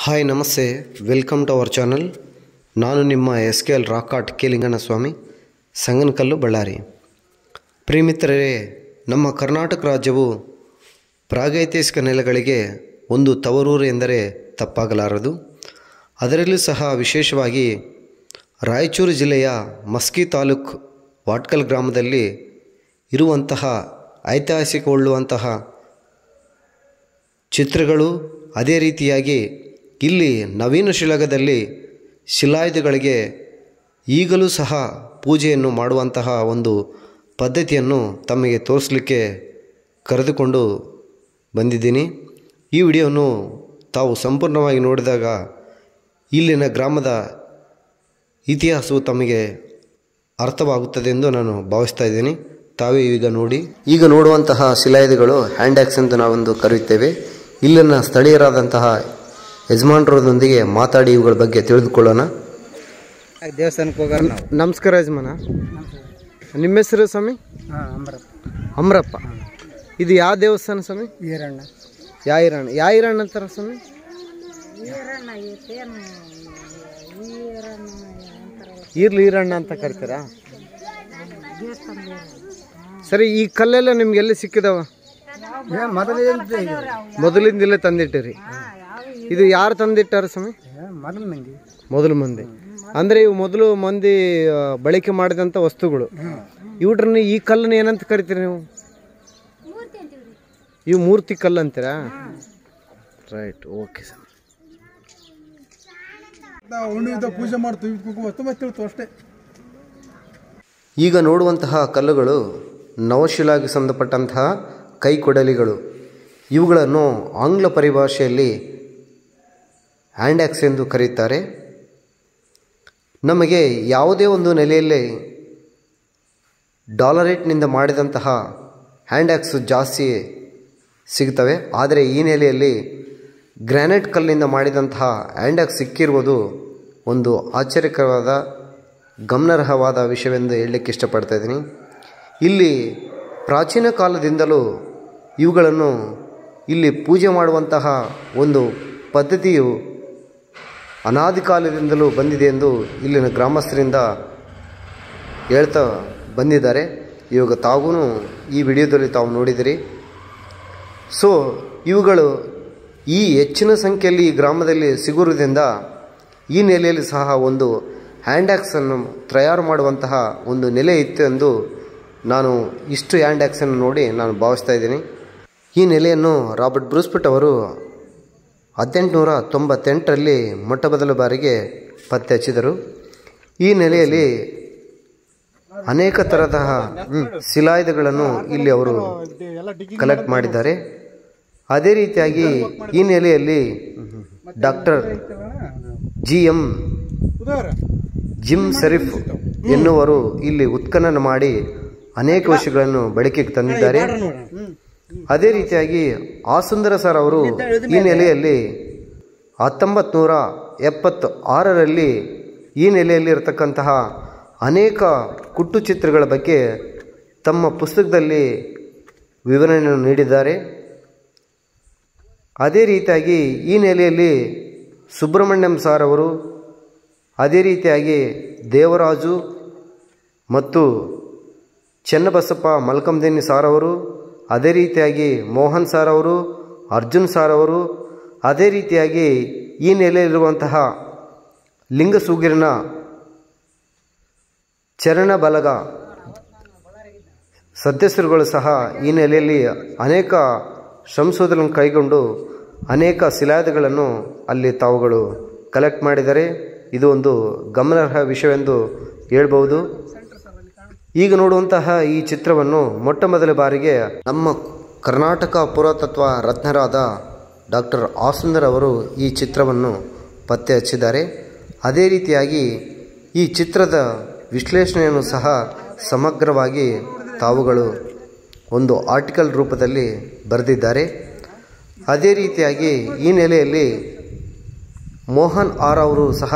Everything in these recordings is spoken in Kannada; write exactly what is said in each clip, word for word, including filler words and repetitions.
ಹಾಯ್ ನಮಸ್ತೆ, ವೆಲ್ಕಮ್ ಟು ಅವರ್ ಚಾನಲ್. ನಾನು ನಿಮ್ಮ ಎಸ್ ಕೆ ಎಲ್ ರಾಕಾಟ್ ಕೆ ಲಿಂಗಣ್ಣಸ್ವಾಮಿ, ಸಂಗನಕಲ್ಲು, ಬಳ್ಳಾರಿ. ಪ್ರಿಯಮಿತ್ರರೇ, ನಮ್ಮ ಕರ್ನಾಟಕ ರಾಜ್ಯವು ಪ್ರಾಗೈತಿಹಾಸಿಕ ನೆಲೆಗಳಿಗೆ ಒಂದು ತವರೂರು ಎಂದರೆ ತಪ್ಪಾಗಲಾರದು. ಅದರಲ್ಲೂ ಸಹ ವಿಶೇಷವಾಗಿ ರಾಯಚೂರು ಜಿಲ್ಲೆಯ ಮಸ್ಕಿ ತಾಲೂಕು ವಾಟ್ಕಲ್ ಗ್ರಾಮದಲ್ಲಿ ಇರುವಂತಹ ಐತಿಹಾಸಿಕವುಳ್ಳುವಂತಹ ಚಿತ್ರಗಳು, ಅದೇ ರೀತಿಯಾಗಿ ಇಲ್ಲಿ ನವೀನ ಶಿಲಾಯುಗದಲ್ಲಿ ಶಿಲಾಯುಧಗಳಿಗೆ ಈಗಲೂ ಸಹ ಪೂಜೆಯನ್ನು ಮಾಡುವಂತಹ ಒಂದು ಪದ್ಧತಿಯನ್ನು ತಮಗೆ ತೋರಿಸಲಿಕ್ಕೆ ಕರೆದುಕೊಂಡು ಬಂದಿದ್ದೀನಿ. ಈ ವಿಡಿಯೋವನ್ನು ತಾವು ಸಂಪೂರ್ಣವಾಗಿ ನೋಡಿದಾಗ ಇಲ್ಲಿನ ಗ್ರಾಮದ ಇತಿಹಾಸವು ತಮಗೆ ಅರ್ಥವಾಗುತ್ತದೆ ಎಂದು ನಾನು ಭಾವಿಸ್ತಾ ಇದ್ದೀನಿ. ತಾವೇ ಈಗ ನೋಡಿ. ಈಗ ನೋಡುವಂತಹ ಶಿಲಾಯುಧಗಳು ಹ್ಯಾಂಡ್ ಆ್ಯಕ್ಸ್ ಎಂದು ನಾವೊಂದು ಕರೆಯುತ್ತೇವೆ. ಇಲ್ಲಿನ ಸ್ಥಳೀಯರಾದಂತಹ ಯಜಮಾನರೊಂದಿಗೆ ಮಾತಾಡಿ ಇವುಗಳ ಬಗ್ಗೆ ತಿಳಿದುಕೊಳ್ಳೋಣ. ದೇವಸ್ಥಾನಕ್ಕೆ ಹೋಗೋಣ. ನಮಸ್ಕಾರ ಯಜಮಾನ, ನಿಮ್ಮ ಹೆಸರು ಸ್ವಾಮಿ? ಅಮರಪ್ಪ. ಅಮರಪ್ಪ. ಇದು ಯಾವ ದೇವಸ್ಥಾನ ಸ್ವಾಮಿ? ಈರಣ್ಣ. ಯಾ ಈರಣ್ಣ? ಯಾ ಈರಣ್ಣ ಅಂತಾರ ಸ್ವಾಮಿ? ಈರ್ಲಿ ಈರಣ್ಣ ಅಂತ ಕರಿತೀರಾ? ಸರಿ, ಈ ಕಲ್ಲೆಲ್ಲ ನಿಮ್ಗೆ ಎಲ್ಲಿ ಸಿಕ್ಕಿದಾವ? ಮೊದಲಿಂದಲೇ ತಂದಿಟ್ಟಿರಿ. ಇದು ಯಾರು ತಂದಿಟ್ಟಾರ ಸ್ವಾಮಿ? ಮೊದಲು ಮಂದಿ. ಮೊದಲು ಮಂದಿ ಅಂದರೆ ಇವು ಮೊದಲು ಮಂದಿ ಬಳಕೆ ಮಾಡಿದಂಥ ವಸ್ತುಗಳು. ಇವ್ರನ್ನ ಈ ಕಲ್ಲನ್ನು ಏನಂತ ಕರಿತೀರಿ ನೀವು? ಇವು ಮೂರ್ತಿ ಕಲ್ಲು ಅಂತೀರಾ? Right, okay sir. ಪೂಜೆ ಮಾಡ್ತೀವಿ ಅಷ್ಟೇ. ಈಗ ನೋಡುವಂತಹ ಕಲ್ಲುಗಳು ನವಶಿಲಾಗೆ ಸಂಬಂಧಪಟ್ಟಂತಹ ಕೈಕೊಡಲಿಗಳು. ಇವುಗಳನ್ನು ಆಂಗ್ಲ ಪರಿಭಾಷೆಯಲ್ಲಿ ಹ್ಯಾಂಡ್ ಆ್ಯಕ್ಸ್ ಎಂದು ಕರೆಯುತ್ತಾರೆ. ನಮಗೆ ಯಾವುದೇ ಒಂದು ನೆಲೆಯಲ್ಲಿ ಡಾಲರೇಟ್ನಿಂದ ಮಾಡಿದಂತಹ ಹ್ಯಾಂಡ್ ಆ್ಯಕ್ಸ್ ಜಾಸ್ತಿ ಸಿಗ್ತವೆ. ಆದರೆ ಈ ನೆಲೆಯಲ್ಲಿ ಗ್ರಾನೈಟ್ ಕಲ್ಲಿನಿಂದ ಮಾಡಿದಂತಹ ಹ್ಯಾಂಡ್ ಆ್ಯಕ್ಸ್ ಸಿಕ್ಕಿರುವುದು ಒಂದು ಆಶ್ಚರ್ಯಕರವಾದ ಗಮನಾರ್ಹವಾದ ವಿಷಯವೆಂದು ಹೇಳಲಿಕ್ಕೆ ಇಷ್ಟಪಡ್ತಾ ಇದ್ದೀನಿ. ಇಲ್ಲಿ ಪ್ರಾಚೀನ ಕಾಲದಿಂದಲೂ ಇವುಗಳನ್ನು ಇಲ್ಲಿ ಪೂಜೆ ಮಾಡುವಂತಹ ಒಂದು ಪದ್ಧತಿಯು ಅನಾದಿ ಕಾಲದಿಂದಲೂ ಬಂದಿದೆ ಎಂದು ಇಲ್ಲಿನ ಗ್ರಾಮಸ್ಥರಿಂದ ಹೇಳ್ತಾ ಬಂದಿದ್ದಾರೆ. ಇವಾಗ ತಾವೂ ಈ ವಿಡಿಯೋದಲ್ಲಿ ತಾವು ನೋಡಿದಿರಿ. ಸೊ ಇವುಗಳು ಈ ಹೆಚ್ಚಿನ ಸಂಖ್ಯೆಯಲ್ಲಿ ಈ ಗ್ರಾಮದಲ್ಲಿ ಸಿಗುವುದರಿಂದ ಈ ನೆಲೆಯಲ್ಲಿ ಸಹ ಒಂದು ಹ್ಯಾಂಡ್ ಆ್ಯಕ್ಸನ್ನು ತಯಾರು ಮಾಡುವಂತಹ ಒಂದು ನೆಲೆ ಇತ್ತು ಎಂದು ನಾನು ಇಷ್ಟು ಹ್ಯಾಂಡ್ ಆ್ಯಕ್ಸನ್ನು ನೋಡಿ ನಾನು ಭಾವಿಸ್ತಾ ಇದ್ದೀನಿ. ಈ ನೆಲೆಯನ್ನು ರಾಬರ್ಟ್ ಬ್ರೂಸ್ಫುಟ್ ಅವರು ಹದಿನೆಂಟುನೂರ ತೊಂಬತ್ತೆಂಟರಲ್ಲಿ ಮೊಟ್ಟ ಮೊದಲ ಬಾರಿಗೆ ಪತ್ತೆ ಹಚ್ಚಿದರು. ಈ ನೆಲೆಯಲ್ಲಿ ಅನೇಕ ತರಹದ ಶಿಲಾಯುಧಗಳನ್ನು ಇಲ್ಲಿ ಅವರು ಕಲೆಕ್ಟ್ ಮಾಡಿದ್ದಾರೆ. ಅದೇ ರೀತಿಯಾಗಿ ಈ ನೆಲೆಯಲ್ಲಿ ಡಾಕ್ಟರ್ ಜಿ ಎಂ ಜಿಮ್ ಶರೀಫ್ ಎನ್ನುವರು ಇಲ್ಲಿ ಉತ್ಖನನ ಮಾಡಿ ಅನೇಕ ವಿಷಯಗಳನ್ನು ಬಳಕೆಗೆ ತಂದಿದ್ದಾರೆ. ಅದೇ ರೀತಿಯಾಗಿ ಆಸುಂದರ ಸರ್ ಅವರು ಈ ನೆಲೆಯಲ್ಲಿ ಹತ್ತೊಂಬತ್ತು ನೂರ ಎಪ್ಪತ್ತು ಆರರಲ್ಲಿ ಈ ನೆಲೆಯಲ್ಲಿ ಇರತಕ್ಕಂತಹ ಅನೇಕ ಕುಟ್ಟು ಚಿತ್ರಗಳ ಬಗ್ಗೆ ತಮ್ಮ ಪುಸ್ತಕದಲ್ಲಿ ವಿವರಣೆಯನ್ನು ನೀಡಿದ್ದಾರೆ. ಅದೇ ರೀತಿಯಾಗಿ ಈ ನೆಲೆಯಲ್ಲಿ ಸುಬ್ರಹ್ಮಣ್ಯಂ ಸಾರ್ ಅವರು, ಅದೇ ರೀತಿಯಾಗಿ ದೇವರಾಜು ಮತ್ತು ಚೆನ್ನಬಸಪ್ಪ ಮಲ್ಕಂದೇನಿ ಸಾರ್ ಅವರು, ಅದೇ ರೀತಿಯಾಗಿ ಮೋಹನ್ ಸಾರ್ ಅವರು, ಅರ್ಜುನ್ ಸಾರ್ ಅವರು, ಅದೇ ರೀತಿಯಾಗಿ ಈ ನೆಲೆಯಲ್ಲಿರುವಂತಹ ಲಿಂಗಸೂಗಿರಿನ ಚರಣ ಬಲಗ ಸದಸ್ಯರುಗಳು ಸಹ ಈ ನೆಲೆಯಲ್ಲಿ ಅನೇಕ ಸಂಶೋಧನೆ ಕೈಗೊಂಡು ಅನೇಕ ಶಿಲಾಯುಧಗಳನ್ನು ಅಲ್ಲಿ ತಾವುಗಳು ಕಲೆಕ್ಟ್ ಮಾಡಿದ್ದಾರೆ. ಇದು ಒಂದು ಗಮನಾರ್ಹ ವಿಷಯವೆಂದು ಹೇಳ್ಬೋದು. ಈಗ ನೋಡುವಂತಹ ಈ ಚಿತ್ರವನ್ನು ಮೊಟ್ಟ ಮೊದಲ ಬಾರಿಗೆ ನಮ್ಮ ಕರ್ನಾಟಕ ಪುರಾತತ್ವ ರತ್ನರಾದ ಡಾಕ್ಟರ್ ಆಸುಂದರ್ ಅವರು ಈ ಚಿತ್ರವನ್ನು ಪತ್ತೆ ಹಚ್ಚಿದ್ದಾರೆ. ಅದೇ ರೀತಿಯಾಗಿ ಈ ಚಿತ್ರದ ವಿಶ್ಲೇಷಣೆಯನ್ನು ಸಹ ಸಮಗ್ರವಾಗಿ ತಾವುಗಳು ಒಂದು ಆರ್ಟಿಕಲ್ ರೂಪದಲ್ಲಿ ಬರೆದಿದ್ದಾರೆ. ಅದೇ ರೀತಿಯಾಗಿ ಈ ನೆಲೆಯಲ್ಲಿ ಮೋಹನ್ ಆರ್ ಅವರು ಸಹ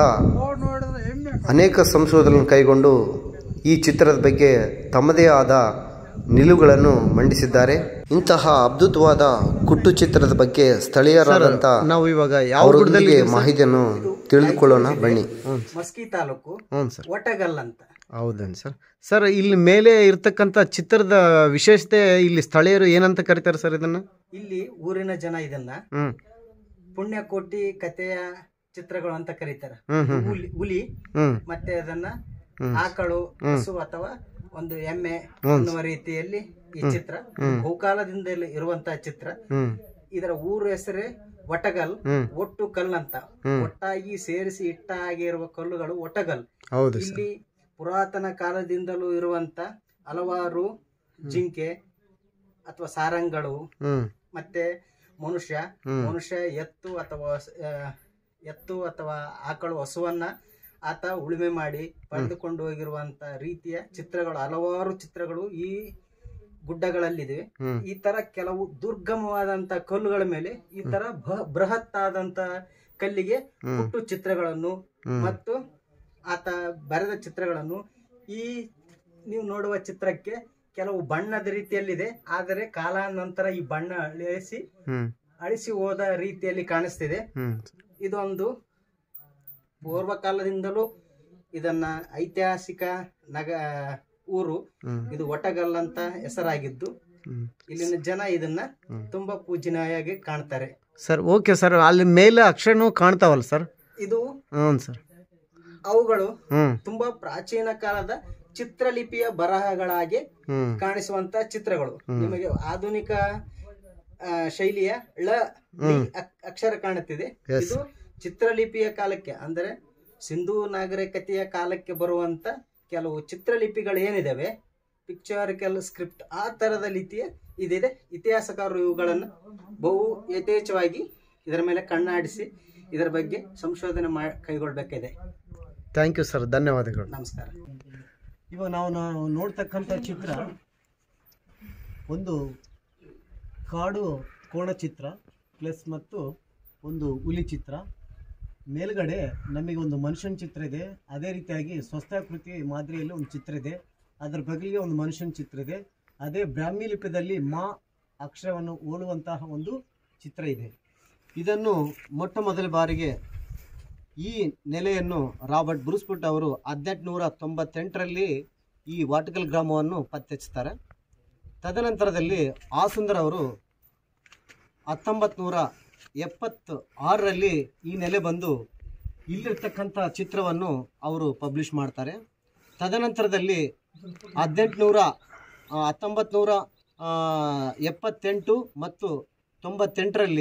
ಅನೇಕ ಸಂಶೋಧನೆ ಕೈಗೊಂಡು ಈ ಚಿತ್ರದ ಬಗ್ಗೆ ತಮ್ಮದೇ ಆದ ನಿಲುವುಗಳನ್ನು ಮಂಡಿಸಿದ್ದಾರೆ. ಇಂತಹ ಅದ್ಭುತವಾದ ಕುಟ್ಟು ಚಿತ್ರದ ಬಗ್ಗೆ ಸ್ಥಳೀಯರಾದಂತ ನಾವು ಇವಾಗ ಯಾವ ಮಾಹಿತಿಯನ್ನು ತಿಳಿದುಕೊಳ್ಳೋಣ ಬನ್ನಿ. ಮಸ್ಕಿ ತಾಲೂಕು ಹ್ಞೂ ಸರ್, ಒಟಗಲ್ ಅಂತ. ಹೌದೇನು ಸರ್? ಸರ್ ಇಲ್ಲಿ ಮೇಲೆ ಇರ್ತಕ್ಕಂಥ ಚಿತ್ರದ ವಿಶೇಷತೆ ಇಲ್ಲಿ ಸ್ಥಳೀಯರು ಏನಂತ ಕರೀತಾರೆ ಸರ್ ಇದನ್ನ? ಇಲ್ಲಿ ಊರಿನ ಜನ ಇದನ್ನ ಹ್ಮ್ ಪುಣ್ಯಕೋಟಿ ಕಥೆಯ ಚಿತ್ರಗಳು ಅಂತ ಕರೀತಾರೆ. ಹ್ಮ್ ಹ್ಮ್ ಹುಲಿ ಹುಲಿ ಹ್ಮ್ ಮತ್ತೆ ಅದನ್ನ ಆಕಳು ಹಸು ಅಥವಾ ಒಂದು ಎಮ್ಮೆ ಅನ್ನುವ ರೀತಿಯಲ್ಲಿ ಈ ಚಿತ್ರ ಬಹುಕಾಲದಿಂದ ಇರುವಂತಹ ಚಿತ್ರ. ಹ್ಮ್ ಇದರ ಊರ ಹೆಸರೇ ಒಟಗಲ್, ಒಟ್ಟು ಕಲ್ ಅಂತ. ಒಟ್ಟಾಗಿ ಸೇರಿಸಿ ಇಟ್ಟ ಹಾಗೆ ಇರುವ ಕಲ್ಲುಗಳು ಒಟಗಲ್. ಹೌದು. ಇಲ್ಲಿ ಪುರಾತನ ಕಾಲದಿಂದಲೂ ಇರುವಂತ ಹಲವಾರು ಜಿಂಕೆ ಅಥವಾ ಸಾರಂಗಳು ಮತ್ತೆ ಮನುಷ್ಯ ಮನುಷ್ಯ ಎತ್ತು ಅಥವಾ ಎತ್ತು ಅಥವಾ ಆಕಳು ಹಸುವನ್ನ ಆತ ಉಳುಮೆ ಮಾಡಿ ಪಡೆದುಕೊಂಡು ಹೋಗಿರುವಂತ ರೀತಿಯ ಚಿತ್ರಗಳು, ಹಲವಾರು ಚಿತ್ರಗಳು ಈ ಗುಡ್ಡಗಳಲ್ಲಿದೆ. ಈ ತರ ಕೆಲವು ದುರ್ಗಮವಾದಂತ ಕಲ್ಲುಗಳ ಮೇಲೆ ಈ ತರ ಬೃಹತ್ ಆದಂತ ಕಲ್ಲಿಗೆ ಹುಟ್ಟು ಚಿತ್ರಗಳನ್ನು ಮತ್ತು ಆತ ಬರೆದ ಚಿತ್ರಗಳನ್ನು ಈ ನೀವು ನೋಡುವ ಚಿತ್ರಕ್ಕೆ ಕೆಲವು ಬಣ್ಣದ ರೀತಿಯಲ್ಲಿದೆ. ಆದರೆ ಕಾಲಾನಂತರ ಈ ಬಣ್ಣ ಅಳಿಸಿ ಅಳಿಸಿ ಹೋದ ರೀತಿಯಲ್ಲಿ ಕಾಣಿಸ್ತಿದೆ. ಇದೊಂದು ಪೂರ್ವ ಕಾಲದಿಂದಲೂ ಇದನ್ನ ಐತಿಹಾಸಿಕ ನಗ ಊರು ಇದು ಒಟಗಲ್ ಅಂತ ಹೆಸರಾಗಿದ್ದು ಇಲ್ಲಿನ ಜನ ಇದನ್ನ ತುಂಬಾ ಪೂಜನೀಯವಾಗಿ ಕಾಣ್ತಾರೆ ಸರ್. ಓಕೆ ಸರ್, ಅಲ್ಲಿ ಮೇಲೆ ಅಕ್ಷರನೂ ಕಾಣ್ತಾವಲ್ಲ ಸರ್? ಇದು ಹ್ಞೂ ಸರ್, ಅವುಗಳು ತುಂಬಾ ಪ್ರಾಚೀನ ಕಾಲದ ಚಿತ್ರಲಿಪಿಯ ಬರಹಗಳಾಗಿ ಕಾಣಿಸುವಂತ ಚಿತ್ರಗಳು. ನಿಮಗೆ ಆಧುನಿಕ ಶೈಲಿಯ ಳ ಅಕ್ಷರ ಕಾಣುತ್ತಿದೆ. ಇದು ಚಿತ್ರಲಿಪಿಯ ಕಾಲಕ್ಕೆ ಅಂದರೆ ಸಿಂಧೂ ನಾಗರಿಕತೆಯ ಕಾಲಕ್ಕೆ ಬರುವಂತ ಕೆಲವು ಚಿತ್ರಲಿಪಿಗಳು ಏನಿದಾವೆ, ಪಿಕ್ಚರಿಕಲ್ ಸ್ಕ್ರಿಪ್ಟ್, ಆ ತರದ ರೀತಿಯ ಇದಿದೆ. ಇತಿಹಾಸಕಾರರು ಇವುಗಳನ್ನು ಬಹು ಯಥೇಚ್ಛವಾಗಿ ಇದರ ಮೇಲೆ ಕಣ್ಣಾಡಿಸಿ ಇದರ ಬಗ್ಗೆ ಸಂಶೋಧನೆ ಮಾ ಕೈಗೊಳ್ಳಬೇಕಿದೆ. ಥ್ಯಾಂಕ್ ಯು ಸರ್, ಧನ್ಯವಾದಗಳು. ನಮಸ್ಕಾರ. ಇವಾಗ ನಾವು ನಾವು ನೋಡ್ತಕ್ಕಂಥ ಚಿತ್ರ ಒಂದು ಕಾಡು ಕೋಣ ಚಿತ್ರ ಪ್ಲಸ್ ಮತ್ತು ಒಂದು ಹುಲಿ ಚಿತ್ರ. ಮೇಲ್ಗಡೆ ನಮಗೆ ಒಂದು ಮನುಷ್ಯನ ಚಿತ್ರ ಇದೆ, ಅದೇ ರೀತಿಯಾಗಿ ಸ್ವಸ್ಥಾಕೃತಿ ಮಾದರಿಯಲ್ಲಿ ಒಂದು ಚಿತ್ರ ಇದೆ, ಅದರ ಬಗೆಗೆ ಒಂದು ಮನುಷ್ಯನ ಚಿತ್ರ ಇದೆ. ಅದೇ ಬ್ರಾಹ್ಮಿ ಲಿಪಿಯಲ್ಲಿ ಮಾ ಅಕ್ಷರವನ್ನು ಹೋಲುವಂತಹ ಒಂದು ಚಿತ್ರ ಇದೆ. ಇದನ್ನು ಮೊಟ್ಟ ಮೊದಲ ಬಾರಿಗೆ ಈ ನೆಲೆಯನ್ನು ರಾಬರ್ಟ್ ಬ್ರೂಸ್ಫುಟ್ ಅವರು ಹದಿನೆಂಟುನೂರ ತೊಂಬತ್ತೆಂಟರಲ್ಲಿ ಈ ವಾಟಗಲ್ ಗ್ರಾಮವನ್ನು ಪತ್ತೆಹಚ್ಚುತ್ತಾರೆ. ತದನಂತರದಲ್ಲಿ ಆಸುಂದರ್ ಅವರು ಹತ್ತೊಂಬತ್ತು ನೂರ ಎಪ್ಪತ್ತ ಆರರಲ್ಲಿ ಈ ನೆಲೆ ಬಂದು ಇಲ್ಲಿರ್ತಕ್ಕಂಥ ಚಿತ್ರವನ್ನು ಅವರು ಪಬ್ಲಿಷ್ ಮಾಡ್ತಾರೆ. ತದನಂತರದಲ್ಲಿ ಹದಿನೆಂಟುನೂರ ಹತ್ತೊಂಬತ್ತು ನೂರ ಎಪ್ಪತ್ತೆಂಟು ಮತ್ತು ತೊಂಬತ್ತೆಂಟರಲ್ಲಿ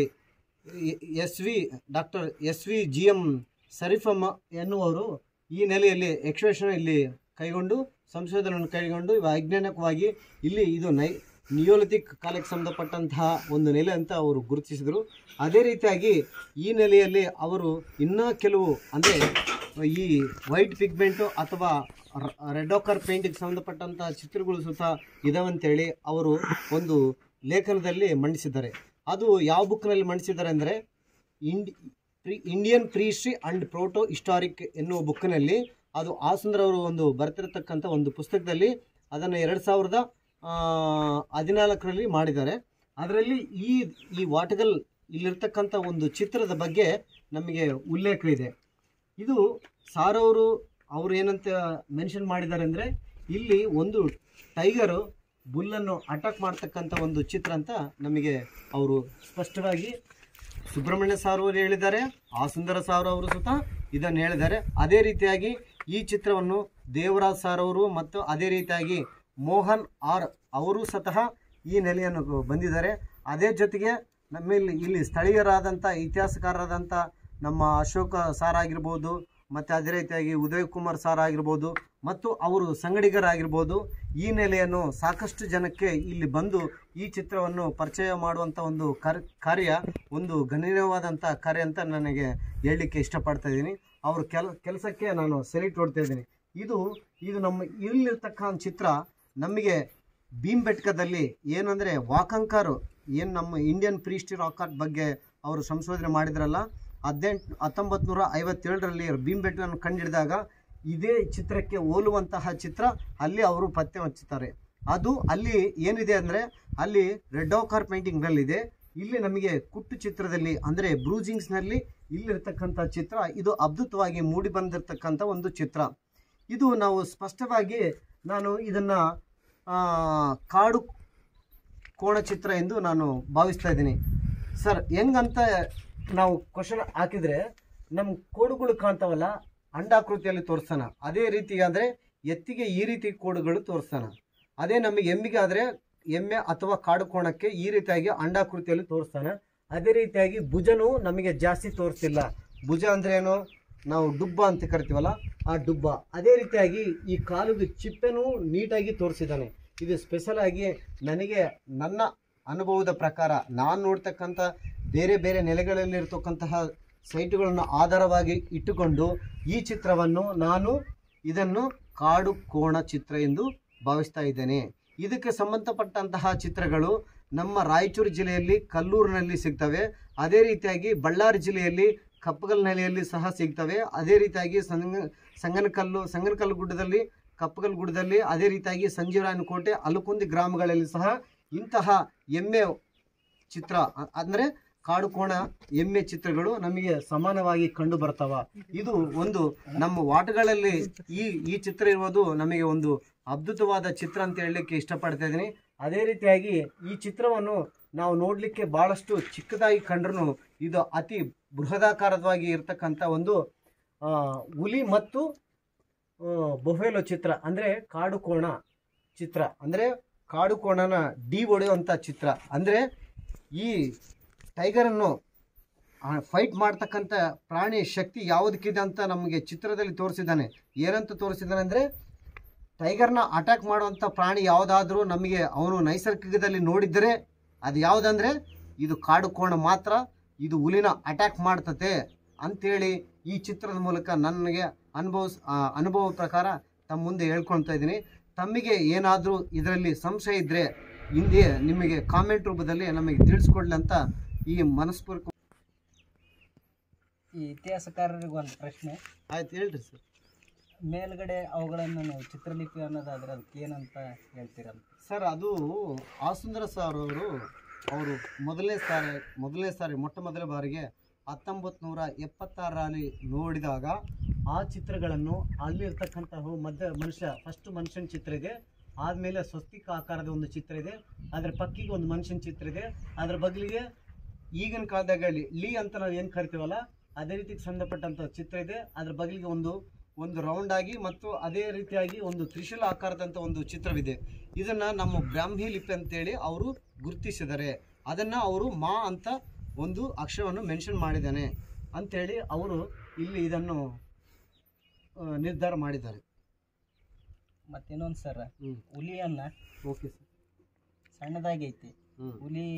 S V doctor S V G M ಸರಿಫಮ್ಮ ಎನ್ನುವರು ಈ ನೆಲೆಯಲ್ಲಿ ಎಕ್ಸ್ಪ್ರೆಷನ್ ಇಲ್ಲಿ ಕೈಗೊಂಡು ಸಂಶೋಧನೆಯನ್ನು ಕೈಗೊಂಡು ವೈಜ್ಞಾನಿಕವಾಗಿ ಇಲ್ಲಿ ಇದು ನೈ ನಿಯೋಲಿಥಿಕ್ ಕಾಲಕ್ಕೆ ಸಂಬಂಧಪಟ್ಟಂತಹ ಒಂದು ನೆಲೆ ಅಂತ ಅವರು ಗುರುತಿಸಿದರು. ಅದೇ ರೀತಿಯಾಗಿ ಈ ನೆಲೆಯಲ್ಲಿ ಅವರು ಇನ್ನೂ ಕೆಲವು ಅಂದರೆ ಈ ವೈಟ್ ಪಿಗ್ಮೆಂಟು ಅಥವಾ ರೆಡ್ ಆಕರ್ ಪೇಂಟಿಗೆ ಸಂಬಂಧಪಟ್ಟಂತಹ ಚಿತ್ರಗಳು ಸಹ ಇದಾವಂತೇಳಿ ಅವರು ಒಂದು ಲೇಖನದಲ್ಲಿ ಮಂಡಿಸಿದ್ದಾರೆ. ಅದು ಯಾವ ಬುಕ್ನಲ್ಲಿ ಮಂಡಿಸಿದ್ದಾರೆ ಅಂದರೆ ಇಂಡಿ Indian prehistory and protohistoric ಎನ್ನುವ ಬುಕ್ನಲ್ಲಿ ಅದು ಆಸುಂದರ್ ಅವರು ಒಂದು ಬರ್ತಿರತಕ್ಕಂಥ ಒಂದು ಪುಸ್ತಕದಲ್ಲಿ ಅದನ್ನು ಎರಡು ಸಾವಿರದ ಹದಿನಾಲ್ಕರಲ್ಲಿ ಮಾಡಿದ್ದಾರೆ. ಅದರಲ್ಲಿ ಈ ಈ ವಾಟಗಲ್ ಇಲ್ಲಿರ್ತಕ್ಕಂಥ ಒಂದು ಚಿತ್ರದ ಬಗ್ಗೆ ನಮಗೆ ಉಲ್ಲೇಖ ಇದೆ. ಇದು ಸಾರ್ ಅವರು ಅವರು ಏನಂತ ಮೆನ್ಷನ್ ಮಾಡಿದ್ದಾರೆ ಅಂದರೆ ಇಲ್ಲಿ ಒಂದು ಟೈಗರು ಬುಲ್ಲನ್ನು ಅಟ್ಯಾಕ್ ಮಾಡ್ತಕ್ಕಂಥ ಒಂದು ಚಿತ್ರ ಅಂತ ನಮಗೆ ಅವರು ಸ್ಪಷ್ಟವಾಗಿ ಸುಬ್ರಹ್ಮಣ್ಯ ಸಾರ್ ಅವರು ಹೇಳಿದ್ದಾರೆ, ಆಸುಂದರ ಸಾರ್ ಅವರು ಸುತ ಇದನ್ನು ಹೇಳಿದ್ದಾರೆ. ಅದೇ ರೀತಿಯಾಗಿ ಈ ಚಿತ್ರವನ್ನು ದೇವರಾಜ್ ಸಾರ್ ಅವರು ಮತ್ತು ಅದೇ ರೀತಿಯಾಗಿ ಮೋಹನ್ ಆರ್ ಅವರು ಸತಃ ಈ ನೆಲೆಯನ್ನು ಬಂದಿದ್ದಾರೆ. ಅದೇ ಜೊತೆಗೆ ನಮ್ಮಲ್ಲಿ ಇಲ್ಲಿ ಸ್ಥಳೀಯರಾದಂಥ ಇತಿಹಾಸಕಾರರಾದಂಥ ನಮ್ಮ ಅಶೋಕ ಸಾರ್ ಆಗಿರ್ಬೋದು ಮತ್ತು ಅದೇ ರೀತಿಯಾಗಿ ಉದಯ್ ಕುಮಾರ್ ಸಾರ್ ಆಗಿರ್ಬೋದು ಮತ್ತು ಅವರು ಸಂಗಡಿಗರಾಗಿರ್ಬೋದು ಈ ನೆಲೆಯನ್ನು ಸಾಕಷ್ಟು ಜನಕ್ಕೆ ಇಲ್ಲಿ ಬಂದು ಈ ಚಿತ್ರವನ್ನು ಪರಿಚಯ ಮಾಡುವಂಥ ಒಂದು ಕಾರ್ಯ ಒಂದು ಗಣನೀಯವಾದಂಥ ಕಾರ್ಯ ಅಂತ ನನಗೆ ಹೇಳಲಿಕ್ಕೆ ಇಷ್ಟಪಡ್ತಾ ಇದ್ದೀನಿ. ಅವ್ರ ಕೆಲ ಕೆಲಸಕ್ಕೆ ನಾನು ಸೆಲ್ಯೂಟ್ ಕೊಡ್ತಾ ಇದ್ದೀನಿ. ಇದು ಇದು ನಮ್ಮ ಇಲ್ಲಿರ್ತಕ್ಕಂಥ ಚಿತ್ರ ನಮಗೆ ಭೀಮ್ಬೆಟ್ಕದಲ್ಲಿ ಏನಂದರೆ ವಾಕಂಕಾರು ಏನು ನಮ್ಮ Indian prehistory rock art ಬಗ್ಗೆ ಅವರು ಸಂಶೋಧನೆ ಮಾಡಿದ್ರಲ್ಲ ಹದಿನೆಂಟು ಹತ್ತೊಂಬತ್ತು ನೂರ ಐವತ್ತೇಳರಲ್ಲಿ ಭೀಮ್ಬೆಟ್ಕನ್ನು ಕಂಡುಹಿಡಿದಾಗ ಇದೇ ಚಿತ್ರಕ್ಕೆ ಹೋಲುವಂತಹ ಚಿತ್ರ ಅಲ್ಲಿ ಅವರು ಪತ್ತೆ ಹಚ್ಚುತ್ತಾರೆ. ಅದು ಅಲ್ಲಿ ಏನಿದೆ ಅಂದರೆ ಅಲ್ಲಿ ರೆಡ್ ಆಕರ್ ಪೇಂಟಿಂಗ್ನಲ್ಲಿ ಇದೆ. ಇಲ್ಲಿ ನಮಗೆ ಕುಟ್ಟು ಚಿತ್ರದಲ್ಲಿ ಅಂದರೆ ಬ್ರೂಜಿಂಗ್ಸ್ನಲ್ಲಿ ಇಲ್ಲಿರ್ತಕ್ಕಂಥ ಚಿತ್ರ ಇದು ಅದ್ಭುತವಾಗಿ ಮೂಡಿ ಬಂದಿರತಕ್ಕಂಥ ಒಂದು ಚಿತ್ರ. ಇದು ನಾವು ಸ್ಪಷ್ಟವಾಗಿ ನಾನು ಇದನ್ನು ಕಾಡು ಕೋಣ ಚಿತ್ರ ಎಂದು ನಾನು ಭಾವಿಸ್ತಾ ಇದ್ದೀನಿ. ಸರ್ ಹೆಂಗಂತ ನಾವು ಕ್ವಶನ್ ಹಾಕಿದರೆ ನಮ್ಮ ಕೋಡುಗಳು ಕಾಣ್ತಾವಲ್ಲ ಅಂಡಾಕೃತಿಯಲ್ಲಿ ತೋರಿಸೋಣ, ಅದೇ ರೀತಿ ಅಂದರೆ ಎತ್ತಿಗೆ ಈ ರೀತಿ ಕೋಡುಗಳು ತೋರಿಸೋಣ. ಅದೇ ನಮಗೆ ಎಮ್ಮಿಗೆ ಆದರೆ ಎಮ್ಮೆ ಅಥವಾ ಕಾಡು ಕೋಣಕ್ಕೆ ಈ ರೀತಿಯಾಗಿ ಅಂಡಾಕೃತಿಯಲ್ಲಿ ತೋರಿಸ್ತಾನೆ. ಅದೇ ರೀತಿಯಾಗಿ ಭುಜನೂ ನಮಗೆ ಜಾಸ್ತಿ ತೋರಿಸ್ತಿಲ್ಲ. ಭುಜ ಅಂದರೆ ಏನು, ನಾವು ಡುಬ್ಬ ಅಂತ ಕರಿತೀವಲ್ಲ ಆ ಡುಬ್ಬ. ಅದೇ ರೀತಿಯಾಗಿ ಈ ಕಾಲುದು ಚಿಪ್ಪೆನೂ ನೀಟಾಗಿ ತೋರಿಸಿದ್ದಾನೆ. ಇದು ಸ್ಪೆಷಲ್ ಆಗಿ ನನಗೆ ನನ್ನ ಅನುಭವದ ಪ್ರಕಾರ ನಾನು ನೋಡ್ತಕ್ಕಂಥ ಬೇರೆ ಬೇರೆ ನೆಲೆಗಳಲ್ಲಿ ಇರತಕ್ಕಂತಹ ಸೈಟುಗಳನ್ನು ಆಧಾರವಾಗಿ ಇಟ್ಟುಕೊಂಡು ಈ ಚಿತ್ರವನ್ನು ನಾನು ಇದನ್ನು ಕಾಡು ಕೋಣ ಚಿತ್ರ ಎಂದು ಭಾವಿಸ್ತಾ ಇದ್ದೇನೆ. ಇದಕ್ಕೆ ಸಂಬಂಧಪಟ್ಟಂತಹ ಚಿತ್ರಗಳು ನಮ್ಮ ರಾಯಚೂರು ಜಿಲ್ಲೆಯಲ್ಲಿ ಕಲ್ಲೂರಿನಲ್ಲಿ ಸಿಗ್ತವೆ. ಅದೇ ರೀತಿಯಾಗಿ ಬಳ್ಳಾರಿ ಜಿಲ್ಲೆಯಲ್ಲಿ ಕಪ್ಪಗಲ್ನಹಳ್ಳಿಯಲ್ಲಿ ಸಹ ಸಿಗ್ತವೆ. ಅದೇ ರೀತಿಯಾಗಿ ಸಂಗ ಸಂಗನಕಲ್ಲು ಸಂಗನಕಲ್ಲು ಗುಡ್ಡದಲ್ಲಿ ಕಪ್ಪಗಲ್ ಗುಡ್ಡದಲ್ಲಿ ಅದೇ ರೀತಿಯಾಗಿ ಸಂಜೀವರಾಯನಕೋಟೆ ಅಲಕುಂದಿ ಗ್ರಾಮಗಳಲ್ಲಿ ಸಹ ಇಂತಹ ಎಮ್ಮೆ ಚಿತ್ರ ಅಂದರೆ ಕಾಡು ಕೋಣ ಎಮ್ಮೆ ಚಿತ್ರಗಳು ನಮಗೆ ಸಮಾನವಾಗಿ ಕಂಡು ಬರ್ತಾವ. ಇದು ಒಂದು ನಮ್ಮ ವಾಟಗಳಲ್ಲಿ ಈ ಈ ಚಿತ್ರ ಇರುವುದು ನಮಗೆ ಒಂದು ಅದ್ಭುತವಾದ ಚಿತ್ರ ಅಂತ ಹೇಳಲಿಕ್ಕೆ ಇಷ್ಟಪಡ್ತಾ ಇದ್ದೀನಿ. ಅದೇ ರೀತಿಯಾಗಿ ಈ ಚಿತ್ರವನ್ನು ನಾವು ನೋಡಲಿಕ್ಕೆ ಭಾಳಷ್ಟು ಚಿಕ್ಕದಾಗಿ ಕಂಡ್ರೂ ಇದು ಅತಿ ಬೃಹದಾಕಾರವಾಗಿ ಇರತಕ್ಕಂಥ ಒಂದು ಹುಲಿ ಮತ್ತು ಬೊಫೆಲೋ ಚಿತ್ರ ಅಂದರೆ ಕಾಡು ಕೋಣ ಚಿತ್ರ ಅಂದರೆ ಕಾಡು ಕೋಣನ ಡಿ ಹೊಡೆಯುವಂಥ ಚಿತ್ರ. ಅಂದರೆ ಈ ಟೈಗರನ್ನು ಫೈಟ್ ಮಾಡ್ತಕ್ಕಂಥ ಪ್ರಾಣಿ ಶಕ್ತಿ ಯಾವುದಕ್ಕಿದೆ ಅಂತ ನಮಗೆ ಚಿತ್ರದಲ್ಲಿ ತೋರಿಸಿದ್ದಾನೆ. ಏನಂತ ತೋರಿಸಿದ್ದಾನೆ ಅಂದರೆ ಟೈಗರ್ನ ಅಟ್ಯಾಕ್ ಮಾಡುವಂಥ ಪ್ರಾಣಿ ಯಾವುದಾದ್ರೂ ನಮಗೆ ಅವನು ನೈಸರ್ಗಿಕದಲ್ಲಿ ನೋಡಿದರೆ ಅದು ಯಾವುದಂದರೆ ಇದು ಕಾಡು ಕೋಣ ಮಾತ್ರ, ಇದು ಹುಲಿನ ಅಟ್ಯಾಕ್ ಮಾಡ್ತತೆ ಅಂಥೇಳಿ ಈ ಚಿತ್ರದ ಮೂಲಕ ನನಗೆ ಅನುಭವ ಅನುಭವ ಪ್ರಕಾರ ತಮ್ಮ ಮುಂದೆ ಹೇಳ್ಕೊಳ್ತಾ ಇದ್ದೀನಿ. ತಮಗೆ ಏನಾದರೂ ಇದರಲ್ಲಿ ಸಂಶಯ ಇದ್ದರೆ ಹಿಂದೆ ನಿಮಗೆ ಕಾಮೆಂಟ್ ರೂಪದಲ್ಲಿ ನಮಗೆ ತಿಳಿಸ್ಕೊಡ್ಲಿ ಅಂತ ಈ ಮನಸ್ಪೂರ್ವಕ. ಈ ಇತಿಹಾಸಕಾರರಿಗೆ ಒಂದು ಪ್ರಶ್ನೆ. ಆಯ್ತು ಹೇಳ್ರಿ ಸರ್. ಮೇಲ್ಗಡೆ ಅವುಗಳನ್ನು ನಾವು ಚಿತ್ರಲಿಪಿ ಅನ್ನೋದಾದ್ರೆ ಅದಕ್ಕೆ ಏನಂತ ಹೇಳ್ತೀರಂತ ಸರ್? ಅದು ಆಸುಂದರ ಸರ್ ಅವರು ಅವರು ಮೊದಲನೇ ಸಾರಿ ಮೊದಲನೇ ಸಾರಿ ಮೊಟ್ಟ ಮೊದಲ ಬಾರಿಗೆ ಹತ್ತೊಂಬತ್ತು ನೂರ ಎಪ್ಪತ್ತಾರರಲ್ಲಿ ನೋಡಿದಾಗ ಆ ಚಿತ್ರಗಳನ್ನು ಅಲ್ಲಿರ್ತಕ್ಕಂತಹ ಮಧ್ಯ ಮನುಷ್ಯ ಫಸ್ಟ್ ಮನುಷ್ಯನ ಚಿತ್ರ ಇದೆ, ಆದಮೇಲೆ ಸ್ವಸ್ತಿಕ ಆಕಾರದ ಒಂದು ಚಿತ್ರ ಇದೆ, ಅದರ ಪಕ್ಕಿಗೆ ಒಂದು ಮನುಷ್ಯನ ಚಿತ್ರ ಇದೆ, ಅದರ ಬದಲಿಗೆ ಈಗಿನ ಕಾಲದಾಗ ಲೀ ಅಂತ ನಾವು ಏನು ಕರಿತೀವಲ್ಲ ಅದೇ ರೀತಿಗೆ ಸಂಬಂಧಪಟ್ಟಂಥ ಚಿತ್ರ ಇದೆ. ಅದರ ಬದಲಿಗೆ ಒಂದು ಒಂದು ರೌಂಡ್ ಆಗಿ ಮತ್ತು ಅದೇ ರೀತಿಯಾಗಿ ಒಂದು ತ್ರಿಶೂಲ ಆಕಾರದಂಥ ಒಂದು ಚಿತ್ರವಿದೆ. ಇದನ್ನು ನಮ್ಮ ಬ್ರಾಹ್ಮಿ ಲಿಪಿ ಅಂತೇಳಿ ಅವರು ಗುರುತಿಸಿದ್ದಾರೆ. ಅದನ್ನು ಅವರು ಮಾ ಅಂತ ಒಂದು ಅಕ್ಷರವನ್ನು ಮೆನ್ಷನ್ ಮಾಡಿದ್ದಾನೆ ಅಂಥೇಳಿ ಅವರು ಇಲ್ಲಿ ಇದನ್ನು ನಿರ್ಧಾರ ಮಾಡಿದ್ದಾರೆ. ಮತ್ತಿನ್ನೊಂದು ಸರ್, ಹುಲಿಯನ್ನ ಓಕೆ ಸರ್ ಸಣ್ಣದಾಗೈತಿ, ಹುಲಿ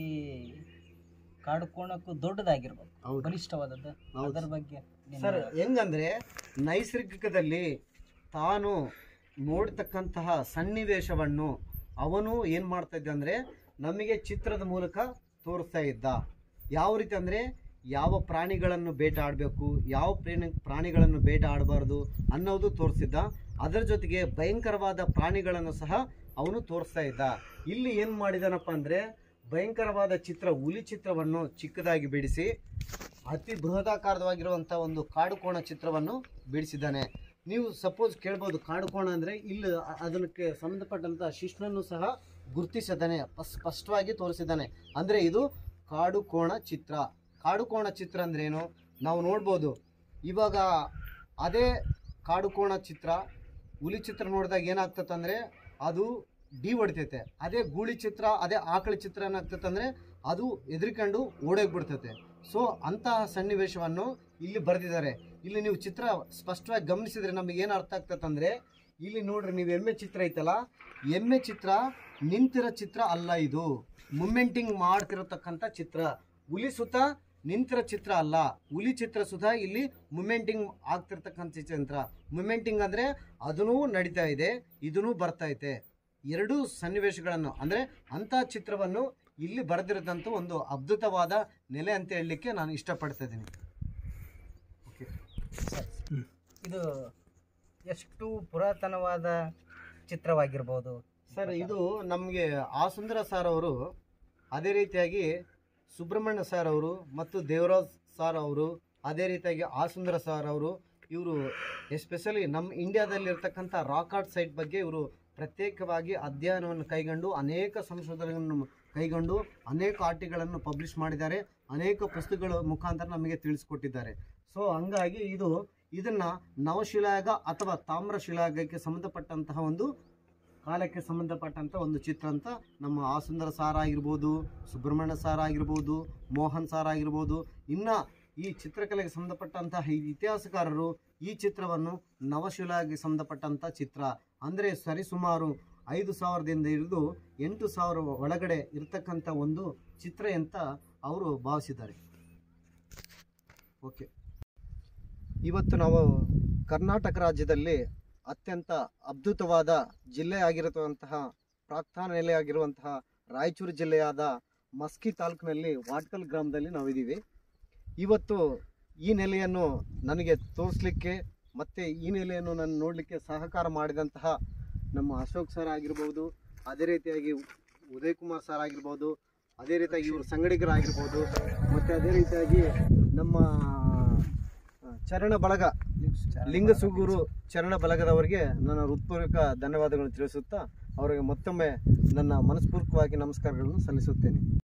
ಕಾಡು ಕೋಣಕ್ಕೂ ದೊಡ್ಡದಾಗಿರ್ಬೇಕು, ಬಲಿಷ್ಠವಾದದ್ದು, ಅದರ ಬಗ್ಗೆ ಸರ್ ಹೆಂಗಂದ್ರೆ ನೈಸರ್ಗಿಕದಲ್ಲಿ ತಾನು ನೋಡ್ತಕ್ಕಂತಹ ಸನ್ನಿವೇಶವನ್ನು ಅವನು ಏನು ಮಾಡ್ತಾ ಇದ್ದ ಅಂದರೆ ನಮಗೆ ಚಿತ್ರದ ಮೂಲಕ ತೋರಿಸ್ತಾ ಇದ್ದ. ಯಾವ ರೀತಿ ಅಂದರೆ ಯಾವ ಪ್ರಾಣಿಗಳನ್ನು ಬೇಟೆ ಆಡಬೇಕು, ಯಾವ ಪ್ರಾಣಿ ಪ್ರಾಣಿಗಳನ್ನು ಬೇಟೆ ಆಡಬಾರ್ದು ಅನ್ನೋದು ತೋರಿಸಿದ್ದ. ಅದರ ಜೊತೆಗೆ ಭಯಂಕರವಾದ ಪ್ರಾಣಿಗಳನ್ನು ಸಹ ಅವನು ತೋರಿಸ್ತಾ ಇದ್ದ. ಇಲ್ಲಿ ಏನು ಮಾಡಿದಾನಪ್ಪ ಅಂದರೆ ಭಯಂಕರವಾದ ಚಿತ್ರ ಹುಲಿ ಚಿತ್ರವನ್ನು ಚಿಕ್ಕದಾಗಿ ಬಿಡಿಸಿ ಅತಿ ಬೃಹದಾಕಾರವಾಗಿರುವಂಥ ಒಂದು ಕಾಡು ಕೋಣ ಚಿತ್ರವನ್ನು ಬಿಡಿಸಿದ್ದಾನೆ. ನೀವು ಸಪೋಸ್ ಕೇಳ್ಬೋದು ಕಾಡು ಕೋಣ ಅಂದರೆ ಇಲ್ಲಿ ಅದಕ್ಕೆ ಸಂಬಂಧಪಟ್ಟಂಥ ಶಿಶ್ನನ್ನು ಸಹ ಗುರುತಿಸಿದ್ದಾನೆ, ಸ್ಪಷ್ಟವಾಗಿ ತೋರಿಸಿದ್ದಾನೆ. ಅಂದರೆ ಇದು ಕಾಡು ಕೋಣ ಚಿತ್ರ. ಕಾಡು ಕೋಣ ಚಿತ್ರ ಅಂದ್ರೆ ಏನು ನಾವು ನೋಡ್ಬೋದು. ಇವಾಗ ಅದೇ ಕಾಡು ಕೋಣ ಚಿತ್ರ ಹುಲಿ ಚಿತ್ರ ನೋಡಿದಾಗ ಏನಾಗ್ತದೆ ಅಂದರೆ ಅದು ಡಿ ಹೊಡಿತೈತೆ. ಅದೇ ಗೂಳಿ ಚಿತ್ರ ಅದೇ ಆಕಳ ಚಿತ್ರ ಏನಾಗ್ತದೆ ಅಂದರೆ ಅದು ಎದುರಿಕೊಂಡು ಓಡೋಗ್ಬಿಡ್ತೈತೆ. ಸೊ ಅಂತಹ ಸನ್ನಿವೇಶವನ್ನು ಇಲ್ಲಿ ಬರೆದಿದ್ದಾರೆ. ಇಲ್ಲಿ ನೀವು ಚಿತ್ರ ಸ್ಪಷ್ಟವಾಗಿ ಗಮನಿಸಿದರೆ ನಮಗೆ ಏನು ಅರ್ಥ ಆಗ್ತದೆ ಅಂದರೆ ಇಲ್ಲಿ ನೋಡ್ರಿ, ನೀವು ಎಮ್ಮೆ ಚಿತ್ರ ಐತಲ್ಲ, ಎಮ್ಮೆ ಚಿತ್ರ ನಿಂತಿರೋ ಚಿತ್ರ ಅಲ್ಲ, ಇದು ಮೂಮೆಂಟಿಂಗ್ ಮಾಡ್ತಿರತಕ್ಕಂಥ ಚಿತ್ರ. ಹುಲಿ ಸುತ್ತ ನಿಂತಿರೋ ಚಿತ್ರ ಅಲ್ಲ, ಹುಲಿ ಚಿತ್ರ ಸುತ್ತ ಇಲ್ಲಿ ಮೂಮೆಂಟಿಂಗ್ ಆಗ್ತಿರ್ತಕ್ಕಂಥ ಚಿತ್ರ. ಮೂಮೆಂಟಿಂಗ್ ಅಂದರೆ ಅದನ್ನೂ ನಡೀತಾ ಇದೆ, ಇದನ್ನೂ ಬರ್ತೈತೆ. ಎರಡೂ ಸನ್ನಿವೇಶಗಳನ್ನು ಅಂದರೆ ಅಂಥ ಚಿತ್ರವನ್ನು ಇಲ್ಲಿ ಬರೆದಿರೋದಂಥ ಒಂದು ಅದ್ಭುತವಾದ ನೆಲೆ ಅಂತ ಹೇಳಲಿಕ್ಕೆ ನಾನು ಇಷ್ಟಪಡ್ತಾ ಇದ್ದೀನಿ. ಓಕೆ, ಇದು ಎಷ್ಟು ಪುರಾತನವಾದ ಚಿತ್ರವಾಗಿರ್ಬೋದು, ಸರ್ ಇದು ನಮಗೆ ಆ ಸುಂದರ ಸರ್ ಅವರು, ಅದೇ ರೀತಿಯಾಗಿ ಸುಬ್ರಹ್ಮಣ್ಯ ಸರ್ ಅವರು ಮತ್ತು ದೇವರಾಜ್ ಸರ್ ಅವರು, ಅದೇ ರೀತಿಯಾಗಿ ಆ ಸುಂದರ ಸರ್ ಅವರು, ಇವರು ಎಸ್ಪೆಷಲಿ ನಮ್ಮ ಇಂಡಿಯಾದಲ್ಲಿ ಇರ್ತಕ್ಕಂಥ ರಾಕ್ ಆರ್ಟ್ ಸೈಟ್ ಬಗ್ಗೆ ಇವರು ಪ್ರತ್ಯೇಕವಾಗಿ ಅಧ್ಯಯನವನ್ನು ಕೈಗೊಂಡು ಅನೇಕ ಸಂಶೋಧನೆಗಳನ್ನು ಕೈಗೊಂಡು ಅನೇಕ ಆರ್ಟಿಗಳನ್ನು ಪಬ್ಲಿಷ್ ಮಾಡಿದ್ದಾರೆ, ಅನೇಕ ಪುಸ್ತಕಗಳ ಮುಖಾಂತರ ನಮಗೆ ತಿಳಿಸ್ಕೊಟ್ಟಿದ್ದಾರೆ. ಸೊ ಹಂಗಾಗಿ ಇದು ಇದನ್ನ ನವಶಿಲಾಯುಗ ಅಥವಾ ತಾಮ್ರ ಶಿಲಾಯುಗಕ್ಕೆ ಸಂಬಂಧಪಟ್ಟಂತಹ ಒಂದು ಕಾಲಕ್ಕೆ ಸಂಬಂಧಪಟ್ಟಂಥ ಒಂದು ಚಿತ್ರ ಅಂತ ನಮ್ಮ ಆ ಸುಂದರ ಸಾರ್ ಆಗಿರ್ಬೋದು, ಸುಬ್ರಹ್ಮಣ್ಯ ಸಾರ್ ಆಗಿರ್ಬೋದು, ಮೋಹನ್ ಸಾರ್ ಆಗಿರ್ಬೋದು, ಇನ್ನು ಈ ಚಿತ್ರಕಲೆಗೆ ಸಂಬಂಧಪಟ್ಟಂತಹ ಇತಿಹಾಸಕಾರರು ಈ ಚಿತ್ರವನ್ನು ನವಶಿಲಾಯುಗಕ್ಕೆ ಸಂಬಂಧಪಟ್ಟಂಥ ಚಿತ್ರ ಅಂದರೆ ಸರಿಸುಮಾರು ಐದು ಸಾವಿರದಿಂದ ಹಿಡಿದು ಎಂಟು ಸಾವಿರ ಒಳಗಡೆ ಇರತಕ್ಕಂಥ ಒಂದು ಚಿತ್ರ ಅಂತ ಅವರು ಭಾವಿಸಿದ್ದಾರೆ. ಓಕೆ, ಇವತ್ತು ನಾವು ಕರ್ನಾಟಕ ರಾಜ್ಯದಲ್ಲಿ ಅತ್ಯಂತ ಅದ್ಭುತವಾದ ಜಿಲ್ಲೆ ಆಗಿರುವಂತಹ ಪ್ರಾಕ್ತನ ನೆಲೆ ಆಗಿರುವಂತಹ ರಾಯಚೂರು ಜಿಲ್ಲೆಯಾದ ಮಸ್ಕಿ ತಾಲೂಕಿನಲ್ಲಿ ವಾಟ್ಕಲ್ ಗ್ರಾಮದಲ್ಲಿ ನಾವಿದ್ದೀವಿ. ಇವತ್ತು ಈ ನೆಲೆಯನ್ನು ನನಗೆ ತೋರಿಸ್ಲಿಕ್ಕೆ ಮತ್ತು ಈ ನೆಲೆಯನ್ನು ನಾನು ನೋಡಲಿಕ್ಕೆ ಸಹಕಾರ ಮಾಡಿದಂತಹ ನಮ್ಮ ಅಶೋಕ್ ಸರ್ ಆಗಿರ್ಬೋದು, ಅದೇ ರೀತಿಯಾಗಿ ಉದಯ್ ಕುಮಾರ್ ಸರ್ ಆಗಿರ್ಬೋದು, ಅದೇ ರೀತಿಯಾಗಿ ಇವರು ಸಂಗಡಿಗರಾಗಿರ್ಬೋದು, ಮತ್ತು ಅದೇ ರೀತಿಯಾಗಿ ನಮ್ಮ ಚರಣ ಬಳಗ ಲಿಂಗಸುಗೂರು ಚರಣ ಬಳಗದವರಿಗೆ ನನ್ನ ಹೃತ್ಪೂರ್ವಕ ಧನ್ಯವಾದಗಳನ್ನು ತಿಳಿಸುತ್ತಾ ಅವರಿಗೆ ಮತ್ತೊಮ್ಮೆ ನನ್ನ ಮನಸ್ಪೂರ್ವಕವಾಗಿ ನಮಸ್ಕಾರಗಳನ್ನು ಸಲ್ಲಿಸುತ್ತೇನೆ.